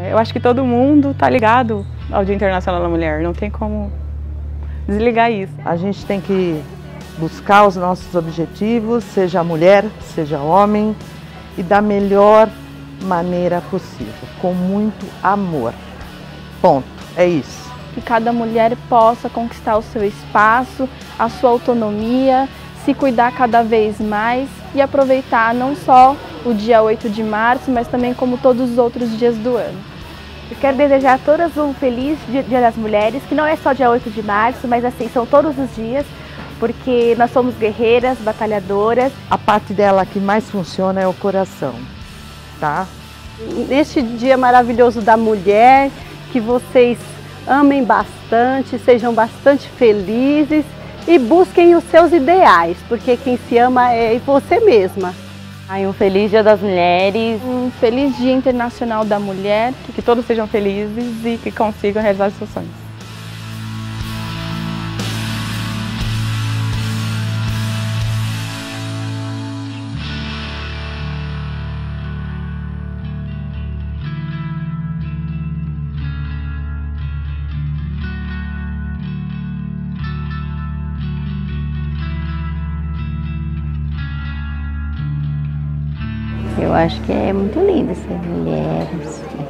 Eu acho que todo mundo está ligado ao Dia Internacional da Mulher, não tem como desligar isso. A gente tem que buscar os nossos objetivos, seja mulher, seja homem, e da melhor maneira possível, com muito amor. Ponto. É isso. Que cada mulher possa conquistar o seu espaço, a sua autonomia, se cuidar cada vez mais e aproveitar não só o dia 8 de março, mas também como todos os outros dias do ano. Eu quero desejar a todas um feliz Dia das Mulheres, que não é só dia 8 de março, mas assim, são todos os dias, porque nós somos guerreiras, batalhadoras. A parte dela que mais funciona é o coração, tá? Neste dia maravilhoso da mulher, que vocês amem bastante, sejam bastante felizes e busquem os seus ideais, porque quem se ama é você mesma. Um feliz Dia das Mulheres. Um feliz Dia Internacional da Mulher. Que todos sejam felizes e que consigam realizar os seus sonhos. Eu acho que é muito lindo ser mulher,